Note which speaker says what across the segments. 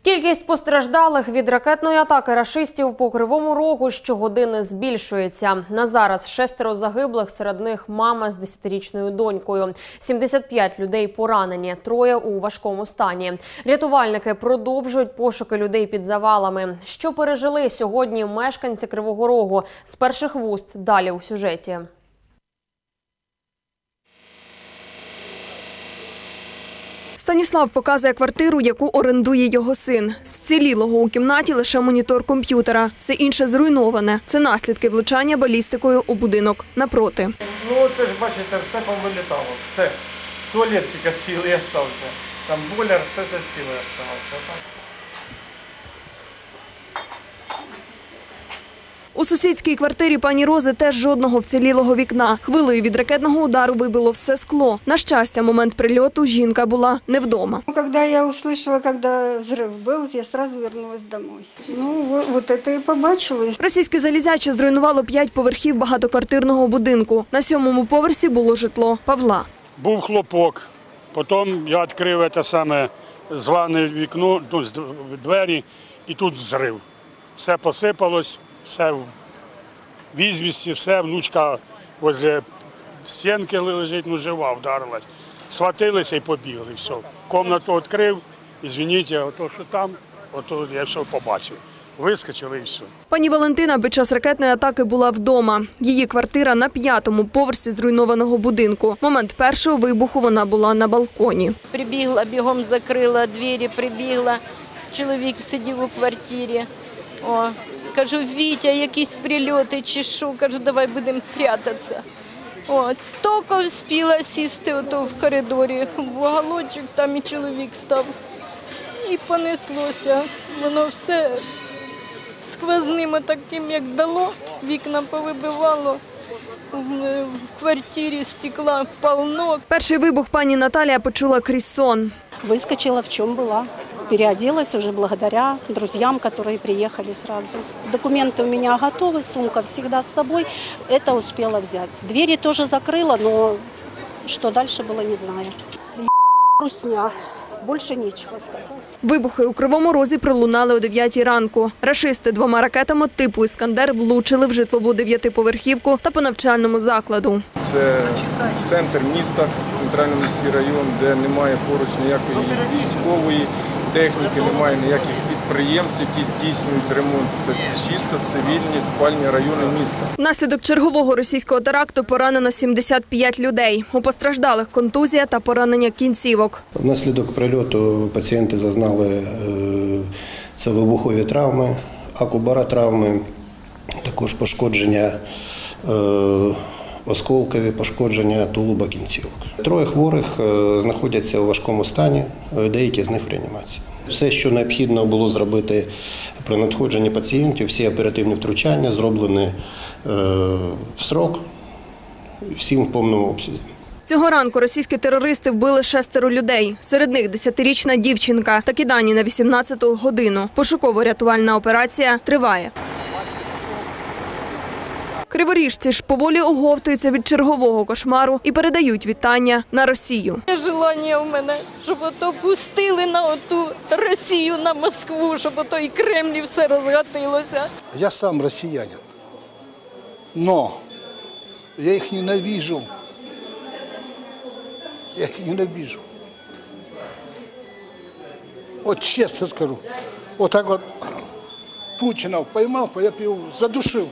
Speaker 1: Кількість постраждалих від ракетної атаки рашистів по Кривому Рогу щогодини збільшується. На зараз 6 загиблих, серед них мама з 10-річною донькою. 75 людей поранені, 3 у важкому стані. Рятувальники продовжують пошуки людей під завалами. Що пережили сьогодні мешканці Кривого Рогу? З перших вуст далі у сюжеті.
Speaker 2: Станіслав показує квартиру, яку орендує його син. З вцілілого у кімнаті лише монітор комп'ютера. Все інше зруйноване. Це наслідки влучання балістикою у будинок напроти.
Speaker 3: Ну це ж, бачите, все повилітало. Все. Туалет тільки цілий залишився. Там бойлер, все це ціле залишилося.
Speaker 2: У сусідській квартирі пані Рози теж жодного вцілілого вікна. Хвилею від ракетного удару вибило все скло. На щастя, момент прильоту жінка була не вдома.
Speaker 4: Коли я почула, коли взрив був, я одразу повернулася додому. Ну, от це і побачила.
Speaker 2: Російське залізяче зруйнувало 5 поверхів багатоквартирного будинку. На 7-му поверсі було житло Павла.
Speaker 5: Був хлопок, потім я відкрив зване вікно, двері, і тут взрив. Все посипалось. Все в візвісті, все, внучка возле стінки лежить, ну жива, вдарилась. Схватилися і побігли, все. Кімнату відкрив, извиніть, ото що там, ото я все побачив. Вискочили і все.
Speaker 2: Пані Валентина під час ракетної атаки була вдома. Її квартира на 5-му поверсі зруйнованого будинку. Момент першого вибуху вона була на балконі.
Speaker 6: Прибігла, бігом закрила двері, прибігла. Чоловік сидів у квартирі. Кажу, Вітя, якісь прильоти чи що, кажу, давай будемо прятатися. Тільки встигла сісти в коридорі, в уголочок, там і чоловік став. І понеслося. Воно все сквозним таким, як дало, вікна повибивало. В квартирі стекла повно.
Speaker 2: Перший вибух пані Наталія почула крізь сон.
Speaker 7: Выскочила, в чем была. Переоделась уже благодаря друзьям, которые приехали сразу. Документы у меня готовы, сумка всегда с собой. Это успела взять. Двери тоже закрыла, но что дальше было, не знаю. Русня. Більше нічого сказати.
Speaker 2: Вибухи у Кривому Розі пролунали о 9 ранку. Рашисти 2 ракетами типу «Іскандер» влучили в житлову 9-поверхівку та по навчальному закладу.
Speaker 8: Це центр міста, центральний міський район, де немає поруч ніякої військової техніки, немає ніяких підприємств, які здійснюють ремонт. Це чисто цивільні спальні райони міста.
Speaker 2: Внаслідок чергового російського теракту поранено 75 людей. У постраждалих контузія та поранення кінцівок.
Speaker 9: Внаслідок прильоту пацієнти зазнали це вибухові травми, акубаротравми, також пошкодження осколкові, пошкодження тулуба кінцівок. 3 хворих знаходяться у важкому стані, деякі з них в реанімації. Все, що необхідно було зробити при надходженні пацієнтів, всі оперативні втручання зроблені в строк, всім в повному обсязі.
Speaker 2: Цього ранку російські терористи вбили 6 людей. Серед них 10-річна дівчинка. Такі дані на 18-ту годину. Пошуково-рятувальна операція триває. Криворіжці ж поволі оговтуються від чергового кошмару і передають вітання на Росію.
Speaker 6: Бажання у мене, щоб ото пустили на оту Росію, на Москву, щоб ото і Кремль все розгатилося.
Speaker 10: Я сам росіянин, но я їх ненавижу. Я їх ненавижу. От чесно скажу, отак от Путіна поймав, я б його задушив.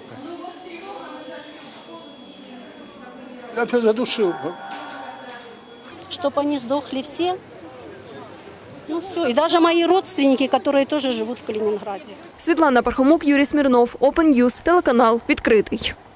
Speaker 10: Я бы задушил.
Speaker 7: Чтобы они сдохли все. Ну все. И даже мои родственники, которые тоже живут в Калининграде.
Speaker 2: Світлана Пархомук, Юрій Смірнов, Open News, телеканал «Відкритий».